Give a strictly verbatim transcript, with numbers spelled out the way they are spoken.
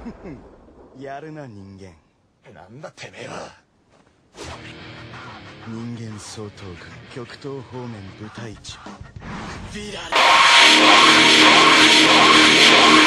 やるな人間。 なんだてめえは。 人間総統軍極東方面部隊長ヴィラル。